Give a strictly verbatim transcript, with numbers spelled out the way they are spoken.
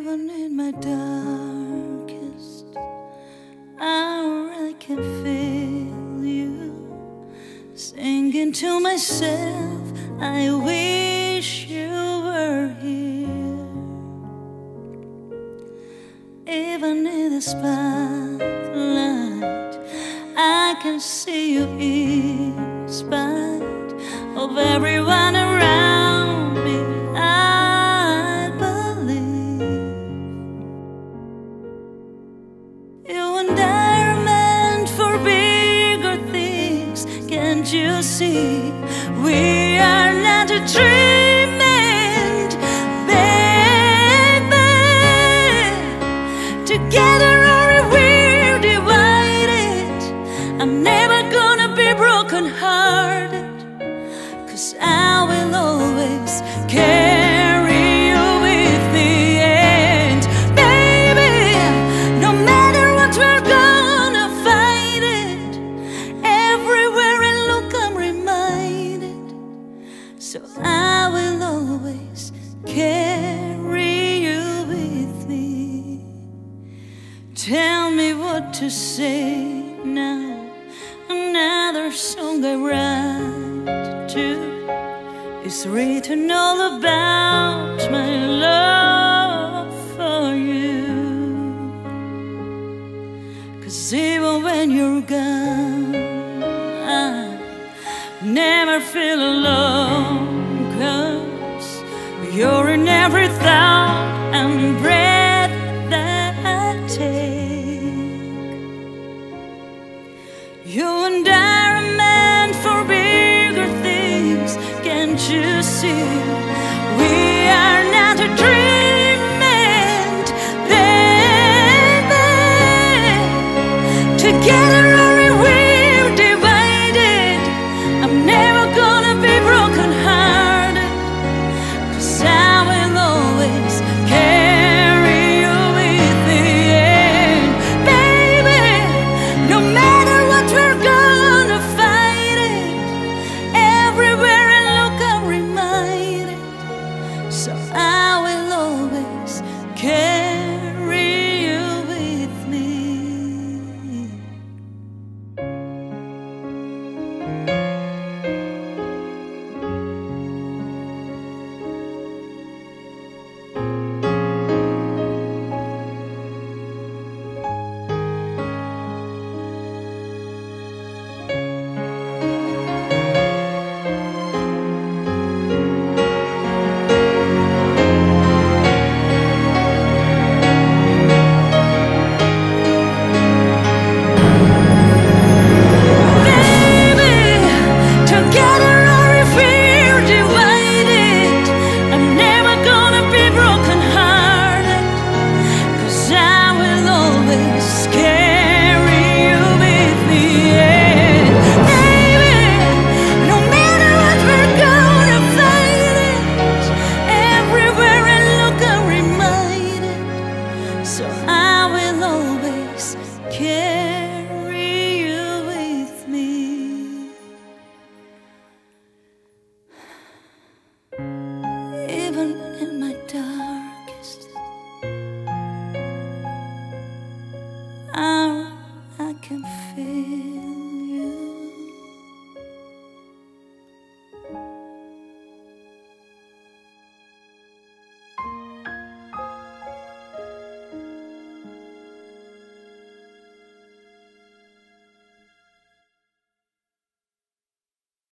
Even in my darkest hour, I can feel you singing to myself, I wish you were here. Even in the spotlight, I can see you in spite of everyone around me. I believe you and I are meant for bigger things. Can't you see? We are not a dream end, baby. Together or we're divided, I'm never gonna be broken-hearted, 'cause I will always carry you with me. And baby, no matter what, we're gonna fight it. Everywhere I look, I'm reminded, so I will always carry you with me. Tell me what to say now. Another song I write to is written all about my love for you. 'Cause even when you're gone, I never feel alone, 'cause you're in every thought and breath that I take. You and I are meant for bigger things. Can't you see? We are not a dream end, baby. Together or we're divided, I'm never gonna be broken-hearted, 'cause I will always carry you with me. And baby, no matter what, we're gonna fight it. Everywhere I look, I'm reminded, so I will always carry you with me. Even in my darkest hour, I can feel